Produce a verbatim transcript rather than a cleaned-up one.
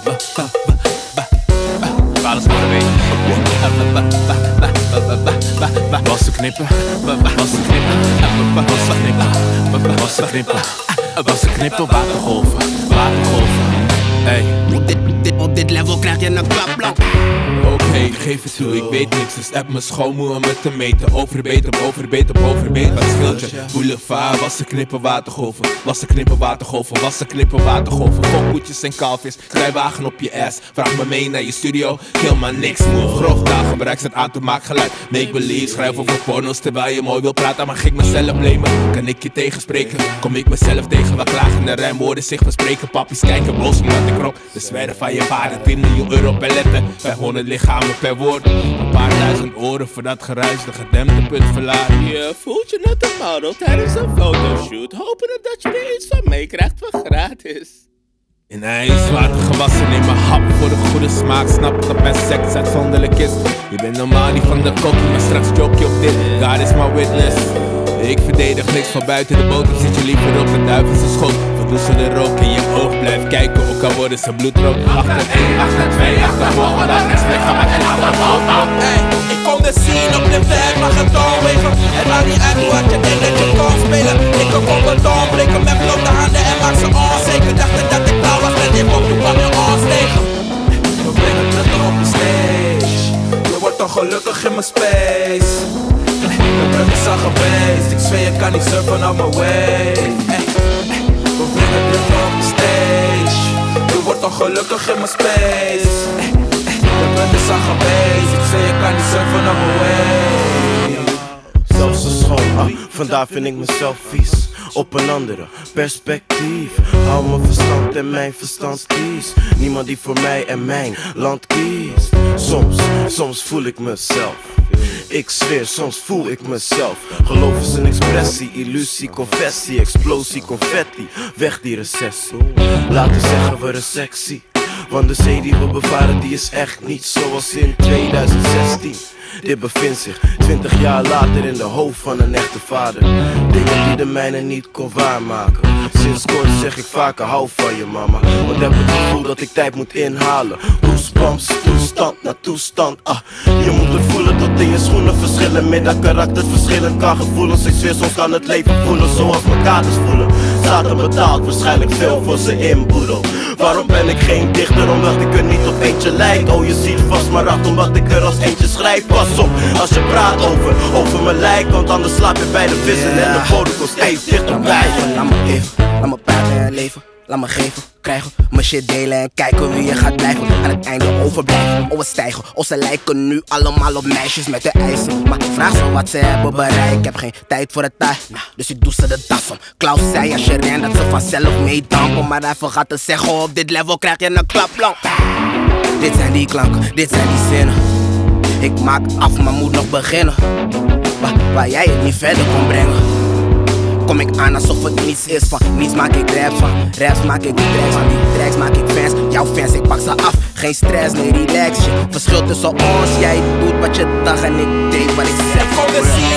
Alles voor de week. Wassen knippen, wassen knippen, wassen knippen, wassen knippen, wassen knippen, watergolven, watergolven. Hey. Dit, dit, op dit level krijg je een klapblok. Oké, okay, geef het toe, ik weet niks, dus app mijn schoonmoe om het te meten. Overbeet op overbeet op overbeet, wat scheelt je? Boulevard, wassen knippen, watergolven. Wassen knippen, watergolven, wassen knippen, watergolven. Fokkoetjes en kalfjes, kruiwagen op je ass. Vraag me mee naar je studio, helemaal niks. Move, grof dagen, gebruik het aan te maken geluid. Make believe, schrijf over porno's terwijl je mooi wil praten. Maar ga ik mezelf blamen, kan ik je tegenspreken? Kom ik mezelf tegen, waar klagende rijmwoorden zich verspreken. Pappies kijken boos omdat ik rock. De zwerf van je vader, tien miljoen euro per letter. vijfhonderd lichamen per woord. Een paar duizend oren voor dat geruis, de gedempte punt verlaten. Je voelt je net een model tijdens een fotoshoot. Hopen dat je er iets van meekrijgt voor gratis. In ijs, water gewassen in mijn hap voor de goede smaak. Snap dat mijn seks uitzonderlijk is. Je bent normaal niet van de kokkie, maar straks joke je op dit. God is my witness. Ik verdedig niks van buiten de boter, zit je liever op de duivelse schoot. Verdoe ze de rook in je oog, blijf kijken, ook al worden ze bloedrood. Achter één, achter twee, achter volgende dag, ik spreek aan mijn achterhoofd. Hey, ik kom de scene op de weg, mag het doorwegen. Het maakt niet uit wat je denkt dat je kan spelen. Ik kan op het doorbreken met blote handen en maak ze onzeker. Dachten dat ik blauw was en ik op, toen kwam je ons tegen. We brengen het op de stage, je wordt dan gelukkig in mijn space. De brug is al geweest, ik zweer je kan niet surfen op mijn wave. We brengen dit op de stage, je wordt dan gelukkig in mijn space. De brug is al geweest, ik zweer je kan niet surfen op mijn wave. Zelfs zo schoon, ah, vandaar vind ik mezelf vies. Op een andere perspectief. Hou mijn verstand en mijn verstandskies. Niemand die voor mij en mijn land kiest. Soms, soms voel ik mezelf. Ik zweer, soms voel ik mezelf. Geloof is een expressie, illusie, confessie, explosie, confetti. Weg die recessie. Laten zeggen we recessie. Want de zee die we bevaren die is echt niet zoals in tweeduizend zestien. Dit bevindt zich twintig jaar later in de hoofd van een echte vader. Dingen die de mijne niet kon waarmaken. Sinds kort zeg ik vaker hou van je mama. Want heb het gevoel dat ik tijd moet inhalen. Goosebumps, toestand na toestand, ah. Je moet het voelen tot in je schoenen verschillen. Middag karakters verschillen kan gevoelens. Ik zweer soms kan het leven voelen zoals mijn kaders voelen. Zaten betaald waarschijnlijk veel voor ze inboedel. Waarom ben ik geen dichter? Omdat ik er niet op eentje lijk. Oh je ziet vast maar acht omdat ik er als eentje schrijf. Pas op als je praat over, over mijn lijk. Want anders slaap je bij de vissen yeah. En de bodem komt steeds dichterbij. Laat me even, laat me praten en leven. Laat me geven, krijgen, mijn shit delen en kijken wie je gaat blijven. Aan het einde overblijven, oh we stijgen. Oh ze lijken nu allemaal op meisjes met de eisen. Maar vraag ze wat ze hebben bereikt. Ik heb geen tijd voor het taai, dus ik doe ze de das om. Klaus zei als je rent dat ze vanzelf meedampen. Maar hij vergat te zeggen op dit level krijg je een klapblank. Dit zijn die klanken, dit zijn die zinnen. Ik maak af maar moet nog beginnen. Waar, waar jij het niet verder kon brengen. Kom ik aan alsof het niets is, van niets maak ik raps van. Raps maak ik tracks, van die tracks maak ik fans. Jouw fans, ik pak ze af, geen stress, nee relax je. Verschil tussen ons, jij doet wat je dacht en ik deed wat ik zeg. Ik kom de scene